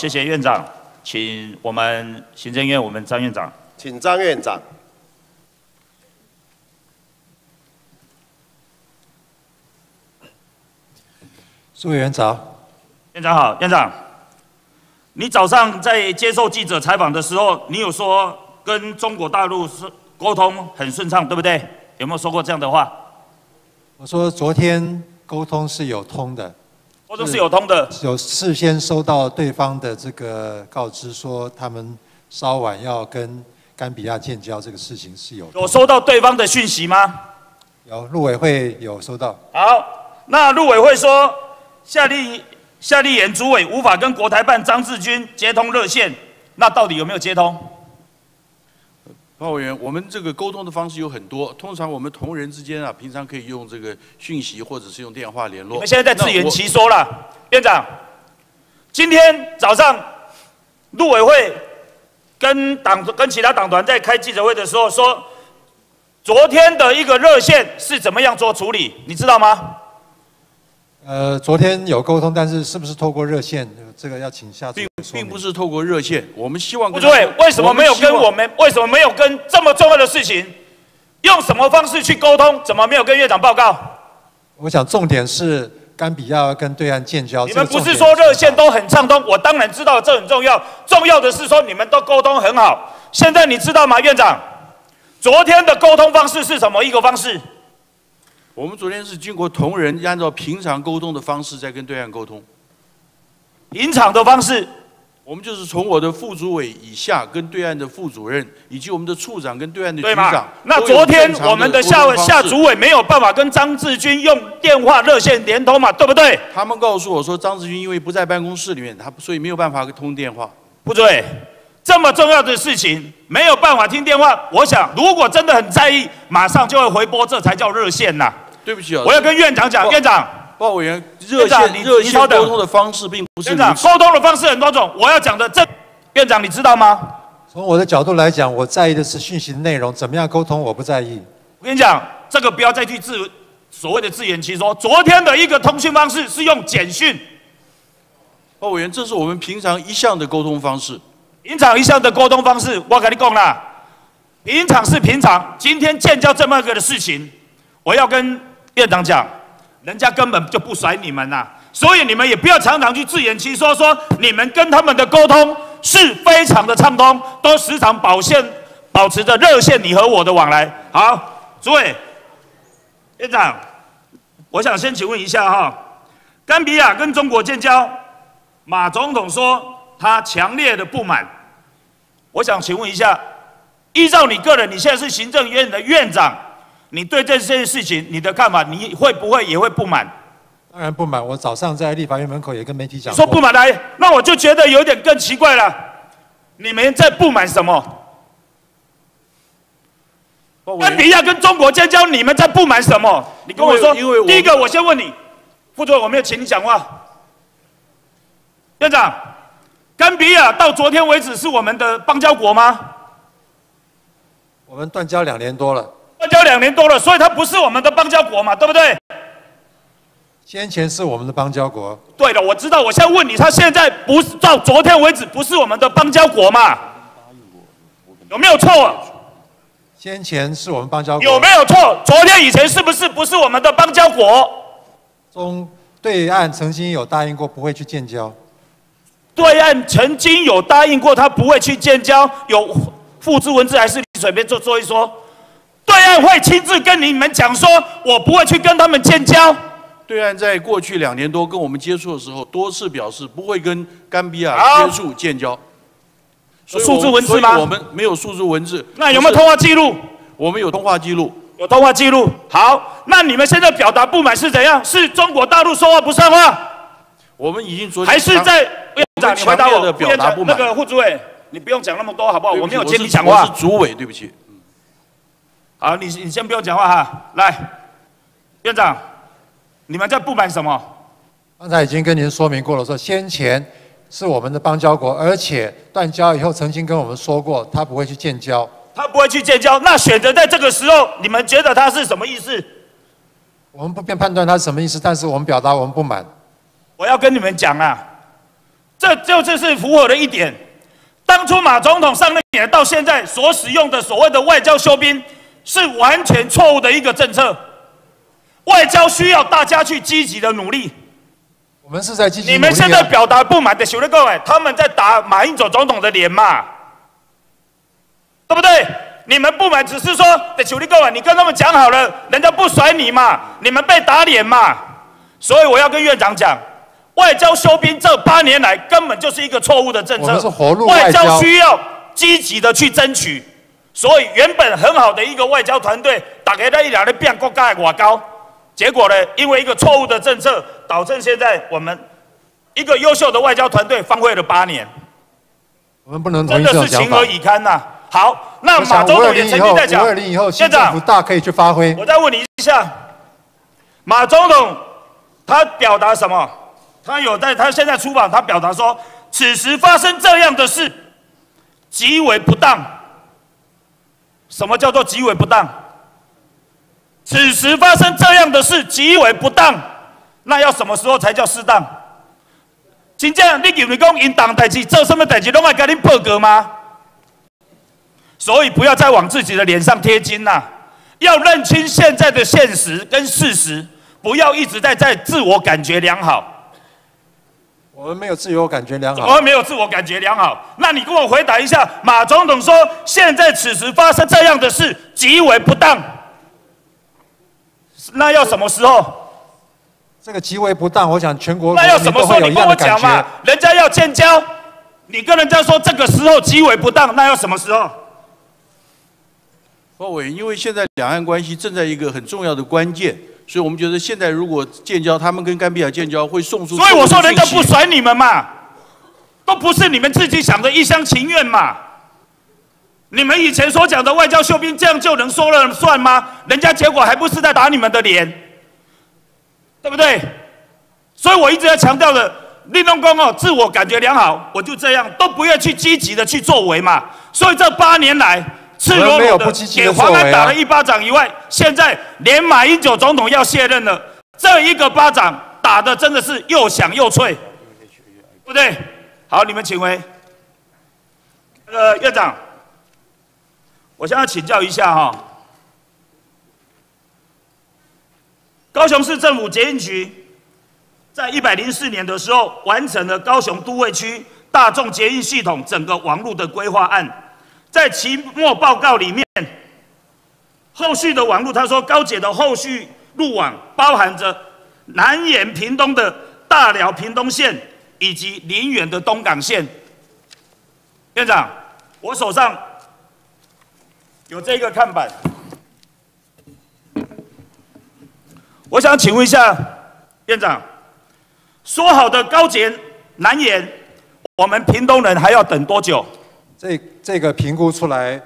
谢谢院长，请我们行政院张院长， 请张院长。 苏委员早。 院长好，院长，你早上在接受记者采访的时候，你有说跟中国大陆是沟通很顺畅，对不对？有没有说过这样的话？ 我说昨天沟通是有通的。 沟通是有通的， 有事先收到对方的这个告知，说他们稍晚要跟甘比亚建交，这个事情是有。 有收到对方的讯息吗？ 有，陆委会有收到。 好，那陆委会说夏立言主委无法跟国台办张志军接通热线，那到底有没有接通？ 报委员，我们这个沟通的方式有很多，通常我们同仁之间啊，平常可以用这个讯息或者是用电话联络。 你们现在在自圆其说了，院长。今天早上陆委会跟其他党团在开记者会的时候说，昨天的一个热线是怎么样做处理，你知道吗？ 昨天有沟通，但是是不是透过热线，这个要请下主委说明。 并不是透过热线，我们希望跟。 对，为什么没有跟我们？为什么没有跟这么重要的事情，用什么方式去沟通？怎么没有跟院长报告？ 我想重点是甘比亚要跟对岸建交。 你们不是说热线都很畅通？我当然知道这很重要，重要的是说你们都沟通很好。现在你知道吗，院长？昨天的沟通方式是什么一个方式？ 我们昨天是经过同仁按照平常沟通的方式在跟对岸沟通。 平常的方式， 我们就是从我的副主委以下跟对岸的副主任，以及我们的处长跟对岸的局长。 那昨天我们的下主委没有办法跟张志军用电话热线连通嘛，对不对？ 他们告诉我说，张志军因为不在办公室里面，所以没有办法通电话。 不对，这么重要的事情没有办法听电话。我想，如果真的很在意，马上就会回拨，这才叫热线呐。 对不起啊， 我要跟院长讲，院长， 报委员，热线沟通的方式并不是。 院长，沟通的方式很多种，我要讲的院长你知道吗？ 从我的角度来讲，我在意的是讯息的内容，怎么样沟通我不在意。 我跟你讲，这个不要再去所谓的自圆其说。昨天的一个通讯方式是用简讯。 报委员，这是我们平常一向的沟通方式。 平常一向的沟通方式，我跟你讲啦，平常是平常，今天建交这么个的事情，我要跟 院长讲，人家根本就不甩你们呐，所以你们也不要常常去自圆其说，说你们跟他们的沟通是非常的畅通，都时常保持着热线你和我的往来。好，诸位院长，我想先请问一下哈，甘比亚跟中国建交，马总统说他强烈的不满，我想请问一下，依照你个人，你现在是行政院的院长。 你对这件事情你的看法，你会不会也会不满？ 当然不满。我早上在立法院门口也跟媒体讲。 说不满来，那我就觉得有点更奇怪了。你们在不满什么？甘比亚跟中国建交，你们在不满什么？你跟我说。第一个，我先问你，副主任，我没有请你讲话。院长，甘比亚到昨天为止是我们的邦交国吗？ 我们断交2年多了。 断交2年多了，所以它不是我们的邦交国嘛，对不对？ 先前是我们的邦交国。 对的，我知道。我现在问你，它现在不是到昨天为止不是我们的邦交国嘛？有没有错？ 先前是我们邦交国。 有没有错？昨天以前是不是我们的邦交国？ 对岸曾经有答应过不会去建交。 对岸曾经有答应过他不会去建交，有付诸文字还是你随便做一说？ 对岸会亲自跟你们讲说，我不会去跟他们建交。 对岸在过去2年多跟我们接触的时候，多次表示不会跟甘比亚接触建交。 有数字文字吗？ 我们没有数字文字。 那有没有通话记录？ 我们有通话记录。 有通话记录。好，那你们现在表达不满是怎样？是中国大陆说话不算话？ 我们已经昨天还是在院长，你回答我。 表达不满。 那个副主委，你不用讲那么多好不好？我没有接你讲话。 我是主委，对不起。 好，你先不用讲话哈。来，院长，你们在不满什么？ 刚才已经跟您说明过了，说先前是我们的邦交国，而且断交以后曾经跟我们说过，他不会去建交。 他不会去建交，那选择在这个时候，你们觉得他是什么意思？ 我们不便判断他是什么意思，但是我们表达我们不满。 我要跟你们讲啊， 这就是符合的一点。当初马总统上任以来到现在所使用的所谓的外交休兵，是完全错误的一个政策。外交需要大家去积极的努力。 我们是在积极努力、啊。 你们现在表达不满的兄弟各位，他们在打马英九总统的脸嘛，对不对？你们不满只是说的兄弟各位，你跟他们讲好了，人家不甩你嘛，你们被打脸嘛。所以我要跟院长讲，外交休兵这8年来根本就是一个错误的政策。 我们是活路外交， 外交需要积极的去争取。所以原本很好的一个外交团队，大家在一两的变国家的外交。结果呢？因为一个错误的政策，导致现在我们一个优秀的外交团队荒废了8年。 我们不能同意这种想法。 真的是情何以堪呐！好，那马总统也曾经在讲 ，520以后，新政府大可以去发挥。 我再问你一下，马总统他表达什么？他现在出访，他表达说，此时发生这样的事，极为不当。什么叫做极为不当？此时发生这样的事极为不当，那要什么时候才叫适当？真正你认为讲因党代志做什么代志，拢爱跟你报告吗？所以不要再往自己的脸上贴金啦，要认清现在的现实跟事实，不要一直在自我感觉良好。 我们没有自我感觉良好。 我们没有自我感觉良好，那你跟我回答一下，马总统说现在此时发生这样的事极为不当。那要什么时候？ 这个极为不当，我想全国那要什么时候？你跟我讲嘛。人家要建交，你跟人家说这个时候极为不当，那要什么时候？ 包委员，因为现在两岸关系正在一个很重要的关键，所以我们觉得现在如果建交，他们跟甘比亚建交会送出。 所以我说人家不甩你们嘛，都不是你们自己想的一厢情愿嘛。你们以前所讲的外交休兵，这样就能说了算吗？人家结果还不是在打你们的脸，对不对？所以我一直在强调的，立农公哦，自我感觉良好，我就这样，都不愿去积极的去作为嘛。所以这8年来，赤裸裸的给黄安打了一巴掌以外，现在连马英九总统要卸任了，这一个巴掌打的真的是又响又脆，对不对？好，你们请回。院长。我现在请教一下哈，高雄市政府捷运局在104年的时候完成了高雄都会区大众捷运系统整个网路的规划案，在期末报告里面，后续的网路他说高捷的后续路网包含着南延屏东的大寮屏东线以及林园的东港线。院长，我手上有这个看板，我想请问一下院长，说好的高捷南延，我们屏东人还要等多久？ 这个评估出来，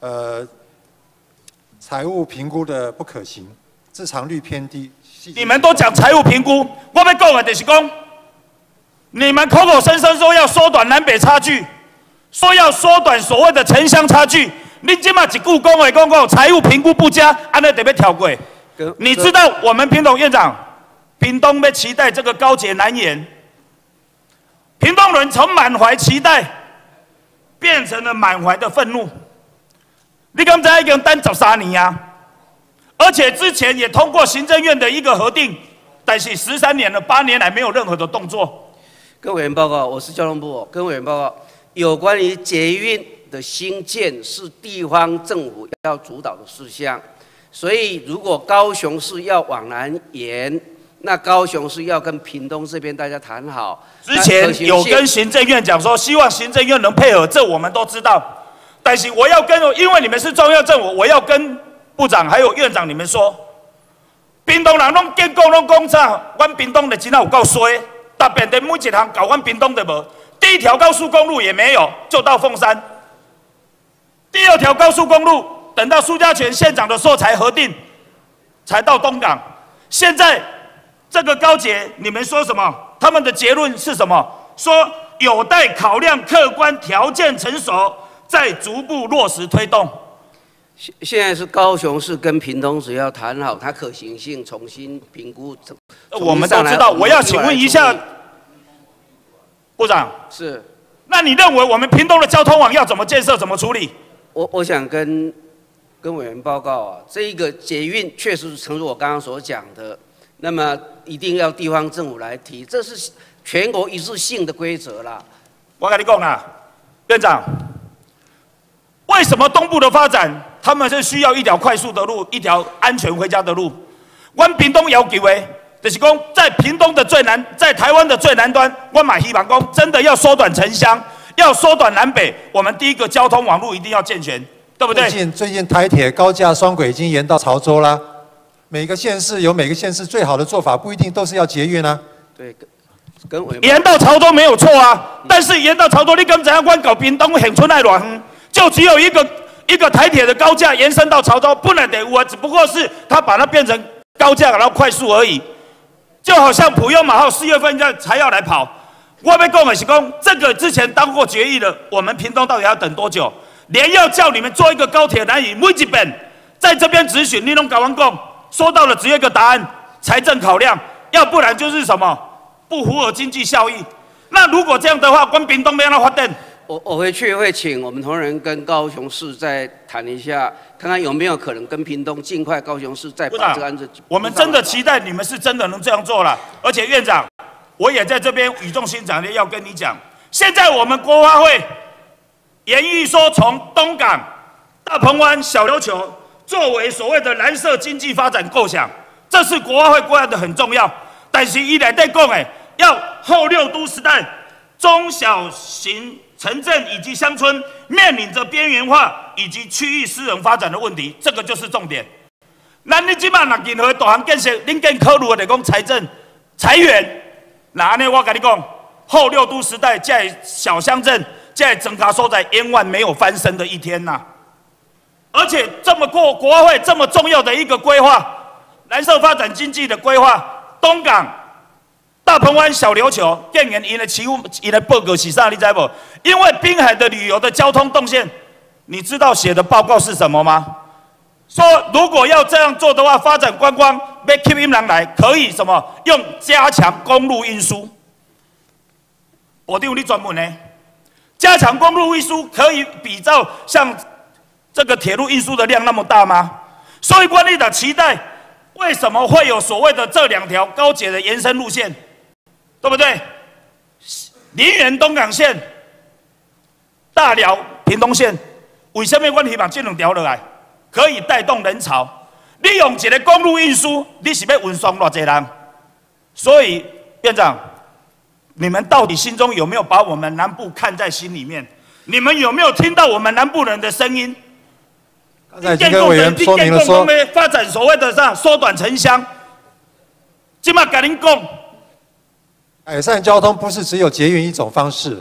财务评估的不可行，自偿率偏低。 你们都讲财务评估，我要讲的就是讲，你们口口声声说要缩短南北差距，说要缩短所谓的城乡差距。你今嘛一句讲话讲财务评估不佳，安尼得要跳过。你知道我们屏东院长，屏东要期待这个高捷南延，屏东人从满怀期待变成了满怀的愤怒。你刚才已经等13年啊，而且之前也通过行政院的一个核定，但是13年了，8年来没有任何的动作。 跟委员报告，我是交通部，跟委员报告，有关于捷运的兴建是地方政府要主导的事项，所以如果高雄市要往南延，那高雄市要跟屏东这边大家谈好。 之前有跟行政院讲说，希望行政院能配合，这我们都知道。但是我要跟，因为你们是中央政府，我要跟部长还有院长你们说，屏东人拢建构拢讲啥，阮屏东的真有够衰，特别的每一项搞阮屏东的无，第一条高速公路也没有，就到凤山。第2条高速公路等到苏家全县长的时候才核定，才到东港。现在这个高捷，你们说什么？他们的结论是什么？说有待考量客观条件成熟，再逐步落实推动。 现在是高雄市跟屏东只要谈好，它可行性重新评估。 我们都知道。我要请问一下， 部长是。 那你认为我们屏东的交通网要怎么建设、怎么处理？ 我想跟委员报告啊，这一个捷运确实诚如我刚刚所讲的，那么一定要地方政府来提，这是全国一致性的规则啦。 我跟你讲啦，院长，为什么东部的发展他们是需要一条快速的路，一条安全回家的路？我们屏东要求的，就是讲在屏东的最南，在台湾的最南端，我嘛希望讲真的要缩短城乡，要缩短南北，我们第一个交通网路一定要健全，对不对？ 最近台铁高架双轨已经延到潮州啦。每个县市有每个县市最好的做法，不一定都是要捷运啊。 对。跟延到潮州没有错啊，但是延到潮州，你敢怎样？我搞屏东恒春爱软哼，就只有一个台铁的高架延伸到潮州，不能得有啊，只不过是它把它变成高架然后快速而已，就好像普悠玛号4月份才要来跑。我要讲的是讲，这个之前当过决议的，我们屏东到底要等多久？连要叫你们做一个高铁南移，每一遍在这边质询，你拢搞完讲，说到了只有一个答案：财政考量，要不然就是什么？不符合经济效益。那如果这样的话，关屏东没让它发电。 我回去会请我们同仁跟高雄市再谈一下，看看有没有可能跟屏东尽快高雄市再把这个案子。 我们真的期待你们是真的能这样做了。而且院长，我也在这边语重心长的要跟你讲，现在我们国发会研议说从东港、大鹏湾、小琉球作为所谓的蓝色经济发展构想，这是国发会规划的很重要。但是伊内底讲的，要后6都时代，中小型城镇以及乡村面临着边缘化以及区域私人发展的问题，这个就是重点。咱你即摆若任何大项建设，恁更考虑的就是讲财政、财源。那安尼我跟你讲，后6都时代，在小乡镇、在整卡所在，千万没有翻身的一天呐。而且这么国发会这么重要的一个规划，蓝色发展经济的规划。东港、大鹏湾、小琉球，建言因的报告是啥？你知无？因为滨海的旅游的交通动线，你知道写的报告是什么吗？说如果要这样做的话，发展观光，要吸引人来，可以什么？用加强公路运输。我对你专门呢，加强公路运输可以比照像这个铁路运输的量那么大吗？所以，观你的期待。为什么会有所谓的这2条高捷的延伸路线，对不对？林园东港线、大寮屏东线，为什么我希望这2条落来，可以带动人潮？你用一个公路运输，你是要运送多少人？所以院长，你们到底心中有没有把我们南部看在心里面？你们有没有听到我们南部人的声音？ 刚才已经跟委员说明了说， 发展所谓的缩短城乡，今嘛跟您讲， 改善交通不是只有捷运一种方式。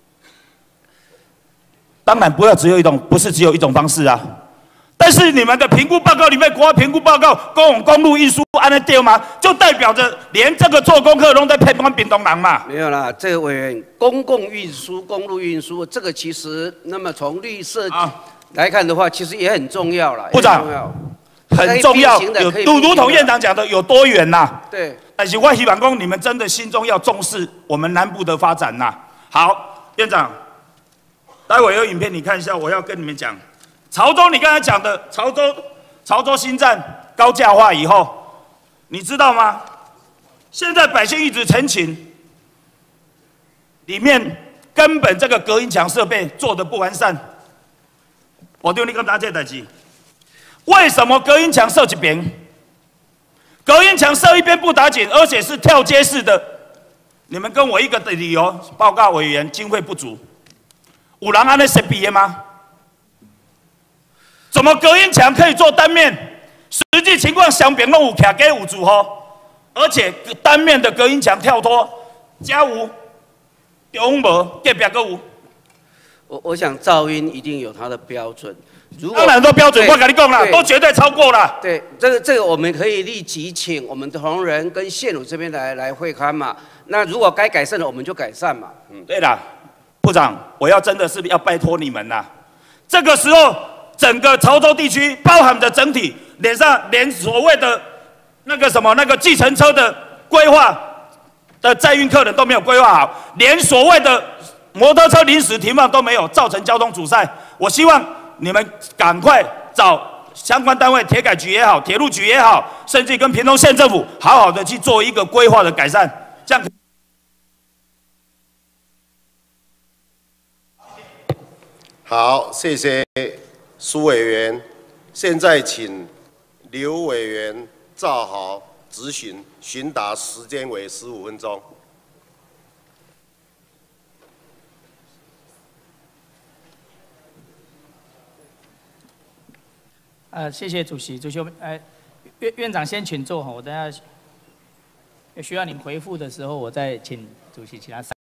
当然不是只有一种方式啊。但是你们的评估报告里面，国家评估报告公路运输按那对吗？就代表着连这个做功课都在骗我们屏东人嘛？ 没有啦，这个委员，公共运输、公路运输，这个其实那么从绿色来看的话，其实也很重要啦。 部长，很重要，如同院长讲的，有多元呐。 对。 但是我希望讲，你们真的心中要重视我们南部的发展呐。好，院长，待会有影片你看一下，我要跟你们讲，潮州你刚才讲的潮州新站高架化以后，你知道吗？现在百姓一直陈情，里面根本这个隔音墙设备做得不完善。我对你讲这代志，为什么隔音墙设一边？隔音墙设一边不打紧，而且是跳接式的。你们跟我一个的理由报告委员，经费不足。有人按那设备的吗？怎么隔音墙可以做单面？实际情况相边拢有卡给有住吼，而且单面的隔音墙跳脱，家有，中无，隔壁个有。 我想噪音一定有它的标准， 当然都标准，我跟你讲了，都绝对超过了。 对，这个我们可以立即请我们的同仁跟县府这边来会勘嘛。那如果该改善的，我们就改善嘛。 对啦，部长，我要真的是要拜托你们啦。这个时候，整个潮州地区包含着整体，连所谓的那个计程车的规划， 的载运客人都没有规划好，连所谓的摩托车临时停放都没有，造成交通阻塞。我希望你们赶快找相关单位，铁改局也好，铁路局也好，甚至跟屏东县政府好好的去做一个规划的改善，这样。 好，谢谢苏委员。现在请刘委员照好质询，询答时间为15分钟。 谢谢主席。主席，院长先请坐哈，我等下需要您回复的时候，我再请主席其他。